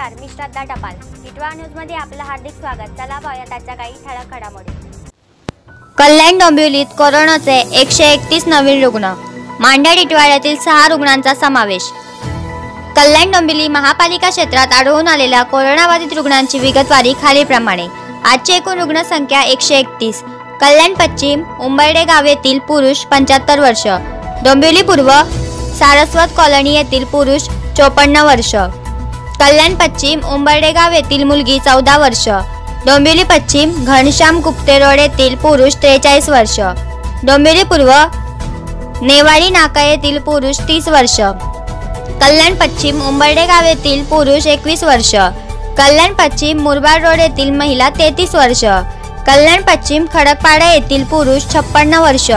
नमस्कार, मी श्रद्धा टपाल. टिटवाळा न्यूजमध्ये आपलं हार्दिक स्वागत. चला पाहूया आजच्या काही ठळक घडामोडी. कल्याण डोंबिवलीत कोरोनाचे 131 नवीन रुग्ण. मांड्या टिटवाळ्यातील 6 रुग्णांचा समावेश. कल्याण डोंबिवली महापालिका क्षेत्रात आढळून आलेल्या कोरोनाबाधित रुग्णांची विगतवारी खालीलप्रमाणे. आजची एकूण रुग्णसंख्या 131. कल्याण पश्चिम उंबर्डे गाव येथील पुरुष 75 वर्ष. डोंबिवली पूर्व सारस्वत कॉलनी येथील पुरुष 54 वर्ष. कल्याण पश्चिम उंबर्डे गाव येथील मुलगी 14 वर्ष. डोंबिवली पश्चिम घनश्याम गुप्ते रोड येथील पुरुष 43 वर्ष. डोंबिवली पूर्व नेवाडी नाका येथील पुरुष 30 वर्ष. कल्याण पश्चिम उंबर्डे गाव येथील पुरुष 21 वर्ष. कल्याण पश्चिम मुरबाड रोड येथील महिला 33 वर्ष. कल्याण पश्चिम खडकपाडा येथील पुरुष 56 वर्ष.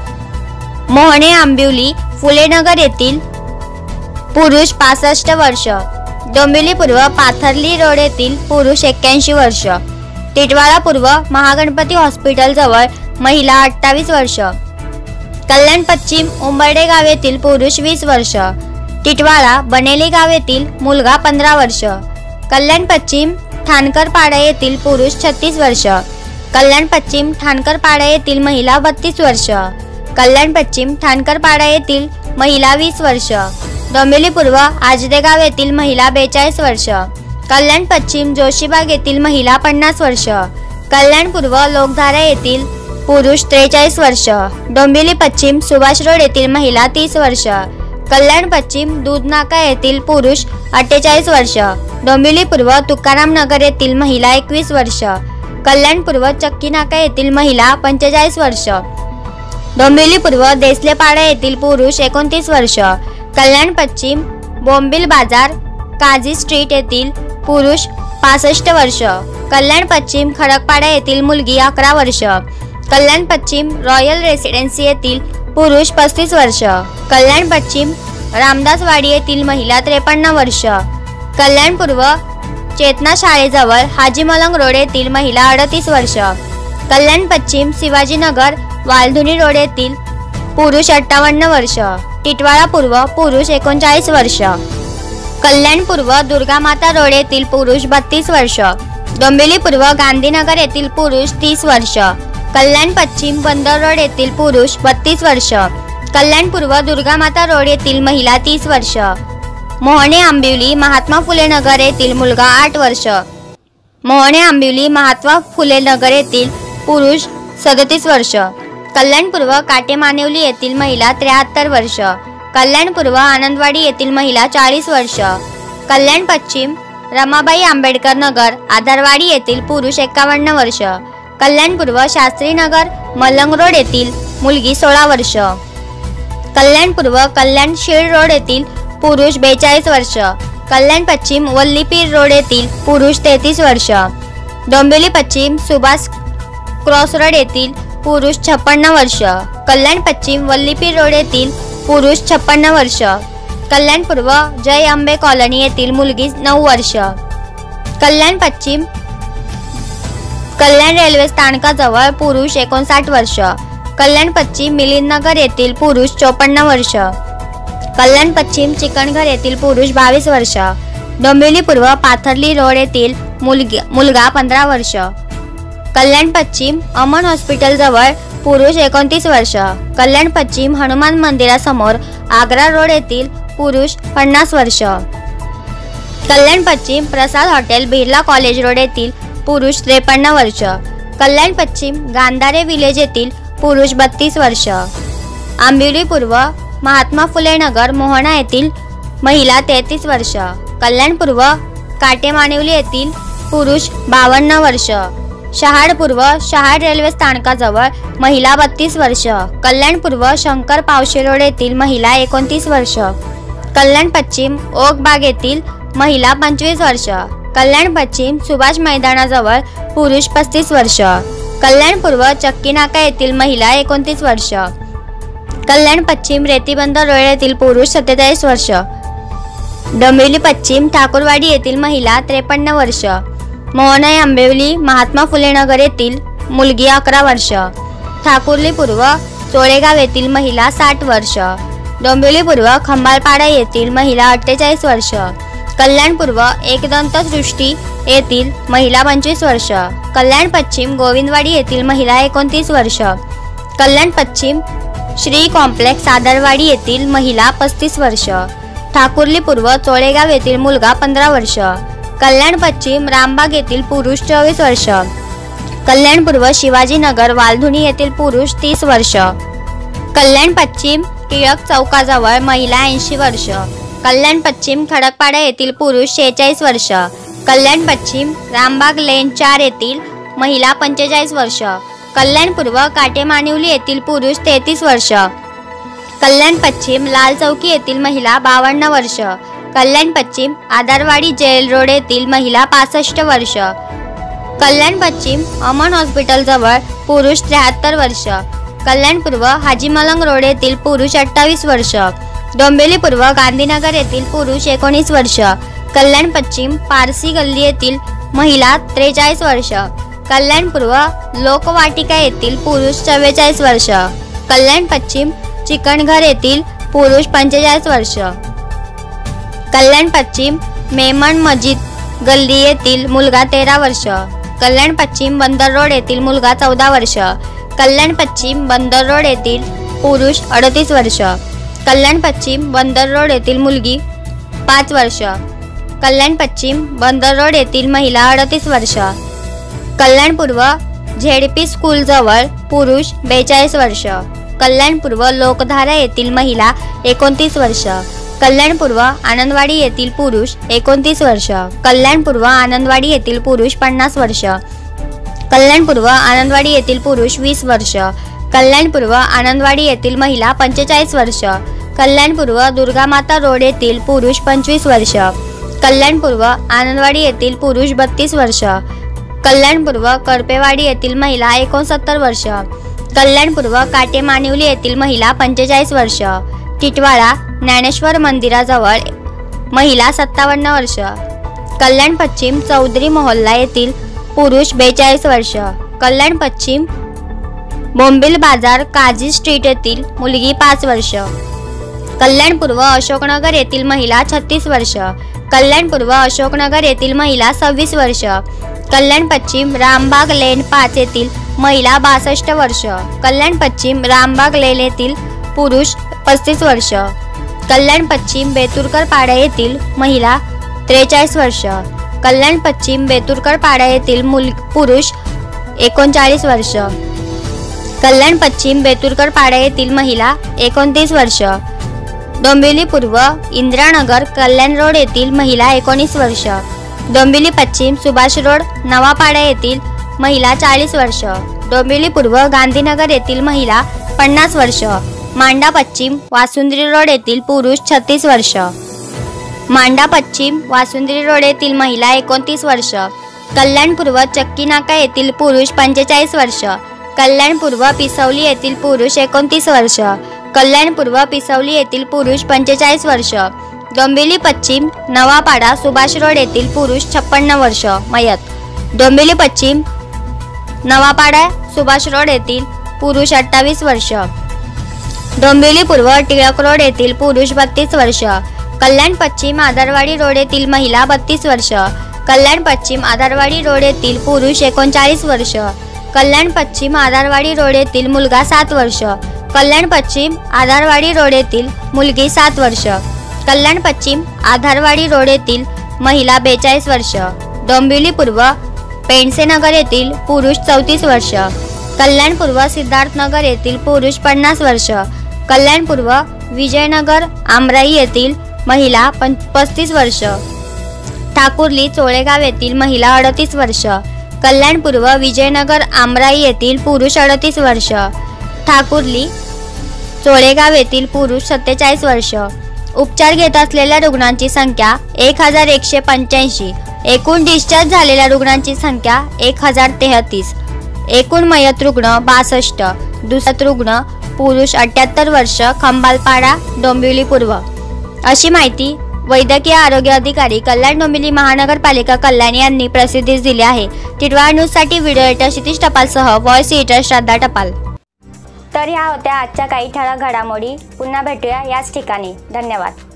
मोहणे आंबिवली फुलेनगर येथील पुरुष 65 वर्ष. डोंबिवली पूर्व पाथर्ली रोड येथील पुरुष 81 वर्ष. टिटवाळा पूर्व महागणपती हॉस्पिटल जवळ महिला 28 वर्ष. कल्याण पश्चिम उंबर्डे गाव येथील पुरुष 20 वर्ष. टिटवाळा बनेली गाव येथील मुलगा 15 वर्ष. कल्याण पश्चिम ठाणकरपाडा येथील पुरुष 36 वर्ष. कल्याण पश्चिम ठाणकरपाडा येथील महिला 32 वर्ष. कल्याण पश्चिम ठाणकरपाडा येथील महिला 20 वर्ष. डोंबिवली पूर्व आजदेगाव येथील महिला 42 वर्ष. कल्याण पश्चिम जोशीबाग येथील महिला 50 वर्ष. कल्याण पूर्व लोकधारा येथील पुरुष 43 वर्ष. डोंबिवली पश्चिम सुभाष रोड येथील महिला 30 वर्ष. कल्याण पश्चिम दूधनाका येथील पुरुष 48 वर्ष. डोंबिवली पूर्व तुकाराम नगर येथील महिला 21 वर्ष. कल्याण पूर्व चक्कीनाका येथील महिला 45 वर्ष. डोंबिवली पूर्व देसलेपाडा येथील पुरुष 29 वर्ष. कल्याण पश्चिम बोंबिल बाजार काझी स्ट्रीट येथील पुरुष 65 वर्ष. कल्याण पश्चिम खडकपाडा येथील मुलगी 11 वर्ष. कल्याण पश्चिम रॉयल रेसिडेन्सी येथील पुरुष 35 वर्ष. कल्याण पश्चिम रामदासवाडी येथील महिला 53 वर्ष. कल्याण पूर्व चेतना शाळेजवळ हाजी मलंग रोड येथील महिला 38 वर्ष. कल्याण पश्चिम शिवाजीनगर वालधुनी रोड येथील पुरुष 58 वर्ष. टिटवाळा पूर्व पुरुष 39 वर्ष. कल्याण पूर्व दुर्गामाता रोड येथील पुरुष 32 वर्ष. डोंबिवली पूर्व गांधीनगर येथील पुरुष 30 वर्ष. कल्याण पश्चिम बंदर रोड येथील पुरुष 32 वर्ष. कल्याण पूर्व दुर्गामाता रोड येथील महिला 30 वर्ष. मोहणे आंबिवली महात्मा फुले नगर येथील मुलगा 8 वर्ष. मोहणे आंबिवली महात्मा फुले नगर येथील पुरुष 37 वर्ष. कल्याण पूर्व काटेमानिवली येथील महिला 73 वर्ष. कल्याण पूर्व आनंदवाडी येथील महिला 40 वर्ष. कल्याण पश्चिम रमाबाई आंबेडकर नगर आधारवाडी येथील पुरुष 51 वर्ष. कल्याण पूर्व शास्त्रीनगर मलंग रोड येथील मुलगी 16 वर्ष. कल्याण पूर्व कल्याण शीळ रोड येथील पुरुष 42 वर्ष. कल्याण पश्चिम वल्लीपीर रोड येथील पुरुष 33 वर्ष. डोंबिवली पश्चिम सुभाष क्रॉस रोड येथील पुरुष 56 वर्ष. कल्याण पश्चिम वल्लीपीर रोड येथील पुरुष 56 वर्ष. कल्याण पूर्व जय अंबे कॉलनी येथील मुलगी 9 वर्ष. कल्याण पश्चिम कल्याण रेल्वे स्थानकाजवळ पुरुष 59 वर्ष. कल्याण पश्चिम मिलिंदनगर येथील पुरुष 54 वर्ष. कल्याण पश्चिम चिकणघर येथील पुरुष 22 वर्ष. डोंबिवली पूर्व पाथर्ली रोड येथील मुलगा 15 वर्ष. कल्याण पश्चिम अमन हॉस्पिटल जवळ पुरुष 29 वर्ष. कल्याण पश्चिम हनुमान मंदिरासमोर आग्रा रोड येथील पुरुष 50 वर्ष. कल्याण पश्चिम Prasad hotel Birla college road येथील पुरुष 53 वर्ष. कल्याण पश्चिम गांधारे विलेज येथील पुरुष 32 वर्ष. आंबिवली पूर्व महात्मा फुले नगर मोहणा येथील महिला 33 वर्ष. कल्याण पूर्व काटेमानिवली येथील पुरुष 52 वर्ष. शहाड पूर्व शहाड रेल्वे स्थानकाजवळ महिला 32 वर्ष. कल्याण पूर्व शंकर पावशे रोड येथील महिला 29 वर्ष. कल्याण पश्चिम ओक बाग येथील महिला 25 वर्ष. कल्याण पश्चिम सुभाष मैदानाजवळ पुरुष 35 वर्ष. कल्याण पूर्व चक्कीनाका येथील महिला 29 वर्ष. कल्याण पश्चिम रेतीबंदर रोड येथील पुरुष 47 वर्ष. डोंबिवली पश्चिम ठाकूरवाडी येथील महिला 53 वर्ष. मोहणे आंबिवली महात्मा फुले नगर येथील मुलगी 11 वर्ष. ठाकुर्ली पूर्व चोळेगाव येथील महिला 60 वर्ष. डोंबिवली पूर्व खंबाळपाडा येथील महिला 48 वर्ष. कल्याण पूर्व एकदंतसृष्टी येथील महिला 25 वर्ष, कल्याण पश्चिम गोविंदवाडी येथील महिला 29 वर्ष, कल्याण पश्चिम श्री कॉम्प्लेक्स सादरवाडी येथील महिला 35 वर्ष, ठाकुर्ली पूर्व चोळेगाव येथील मुलगा 15 वर्ष, कल्याण पश्चिम रामबाग येथील पुरुष 24 वर्ष, कल्याण पूर्व शिवाजीनगर वालधुनी येथील पुरुष 30 वर्ष, कल्याण पश्चिम टिळक चौकाजवळ महिला 80 वर्ष, कल्याण पश्चिम खडकपाडा येथील पुरुष 46 वर्ष, कल्याण पश्चिम रामबाग लेन 4 येथील महिला 45 वर्ष, कल्याण पूर्व काटेमानिवली येथील पुरुष 33 वर्ष, कल्याण पश्चिम लाल चौकी येथील महिला 52 वर्ष, कल्याण पश्चिम आधारवाडी जेल रोड येथील महिला 65 वर्ष, कल्याण पश्चिम अमन हॉस्पिटल जवळ पुरुष 73 वर्ष, कल्याण पूर्व हाजी मलंग रोड येथील पुरुष 28 वर्ष, डोंबिवली पूर्व गांधीनगर येथील पुरुष 19 वर्ष, कल्याण पश्चिम पारसी गल्ली येथील महिला 43 वर्ष, कल्याण पूर्व लोकवाटिका येथील पुरुष 44 वर्ष, कल्याण पश्चिम चिकनघर येथील पुरुष 45 वर्ष, कल्याण पश्चिम मेमन मस्जिद गल्ली येथील मुलगा 13 वर्ष, कल्याण पश्चिम बंदर रोड येथील मुलगा 14 वर्ष, कल्याण पश्चिम बंदर रोड येथील पुरुष 38 वर्ष, कल्याण पश्चिम बंदर रोड येथील मुलगी 5 वर्ष, कल्याण पश्चिम बंदर रोड येथील महिला 38 वर्ष, कल्याण पूर्व झेडपी स्कूल जवळ पुरुष 42 वर्ष, कल्याण पूर्व लोकधारा येथील महिला 29 वर्ष, कल्याण पूर्व आनंदवाडी येथील पुरुष 29 वर्ष, कल्याण पूर्व आनंदवाडी येथील पुरुष 50 वर्ष, कल्याण पूर्व आनंदवाडी येथील पुरुष 20 वर्ष, कल्याण पूर्व आनंदवाडी येथील महिला 45 वर्ष, कल्याण पूर्व दुर्गामाता रोड येथील पुरुष 25 वर्ष, कल्याण पूर्व आनंदवाडी येथील पुरुष 32 वर्ष, कल्याण पूर्व कडपेवाडी येथील महिला 69 वर्ष, कल्याण पूर्व काटेमानिवली येथील महिला 45 वर्ष, टिटवाळा ज्ञानेश्वर मंदिराजवळ महिला 57 वर्ष, कल्याण पश्चिम चौधरी मोहल्ला येथील पुरुष 42 वर्ष, कल्याण पश्चिम बोंबिल बाजार काजी स्ट्रीट येथील मुलगी 5 वर्ष, कल्याण पूर्व अशोकनगर येथील महिला 36 वर्ष, कल्याण पूर्व अशोकनगर येथील महिला 26 वर्ष, कल्याण पश्चिम रामबाग लेन 5 येथील महिला 62 वर्ष, कल्याण पश्चिम रामबाग लेन येथील पुरुष 35 वर्ष, कल्याण पश्चिम बेतुरकर पाडा येथील महिला 43 वर्ष, कल्याण पश्चिम बेतुरकर पाडा येथील पुरुष 39 वर्ष, कल्याण पश्चिम बेतुरकर पाडा येथील महिला 29 वर्ष, डोंबिवली पूर्व इंदिरानगर कल्याण रोड येथील महिला 19 वर्ष, डोंबिवली पश्चिम सुभाष रोड नवापाडा येथील महिला 40 वर्ष, डोंबिवली पूर्व गांधीनगर येथील महिला 50 वर्ष, मांडा पश्चिम वासुंद्री रोड येथील पुरुष 36 वर्ष, मांडा पश्चिम वासुंद्री रोड येथील महिला 29 वर्ष, कल्याण पूर्व चक्की नाका येथील पुरुष 45 वर्ष, कल्याण पूर्व पिसवली येथील पुरुष 29 वर्ष, कल्याण पूर्व पिसवली येथील पुरुष 45 वर्ष, डोंबिवली पश्चिम नवापाडा सुभाष रोड येथील पुरुष 56 वर्ष मयत, डोंबिवली पश्चिम नवापाडा सुभाष रोड येथील पुरुष 28 वर्ष, डोंबिवली पूर्व टिळक रोड येथील पुरुष 32 वर्ष, कल्याण पश्चिम आधारवाडी रोड येथील महिला 32 वर्ष, कल्याण पश्चिम आधारवाडी रोड येथील पुरुष 39 वर्ष, कल्याण पश्चिम आधारवाडी रोड येथील मुलगा 7 वर्ष, कल्याण पश्चिम आधारवाडी रोड येथील मुलगी 7 वर्ष, कल्याण पश्चिम आधारवाडी रोड येथील महिला 42 वर्ष, डोंबिवली पूर्व पेंडसेनगर येथील पुरुष 34 वर्ष, कल्याण पूर्व सिद्धार्थनगर येथील पुरुष 50 वर्ष, कल्याण पूर्व विजयनगर आमराई येथील महिला 35 वर्ष, ठाकुर्ली चोळेगाव येथील महिला 38 वर्ष, कल्याण पूर्व विजयनगर आमराई येथील पुरुष 38 वर्ष, ठाकुर्ली चोळेगाव येथील पुरुष 47 वर्ष. उपचार घेत असलेल्या रुग्णांची संख्या 1185. एकूण डिस्चार्ज झालेल्या रुग्णांची संख्या 1033. एकूण मयत रुग्ण 62. दुसरे रुग्ण पुरुष 78 वर्ष, खंबालपाडा, डोंबिवली पूर्व. अशी माहिती वैद्यकीय आरोग्य अधिकारी कल्याण डोंबिवली महानगरपालिका कल्याण यांनी प्रसिद्धीस दिली आहे. टिटवाळा न्यूजसाठी व्हिडिओ एडिटर क्षितिज टपालसह व्हॉइस एडिटर श्रद्धा टपाल. तर ह्या होत्या आजच्या काही ठळक घडामोडी. पुन्हा भेटूया याच ठिकाणी. धन्यवाद.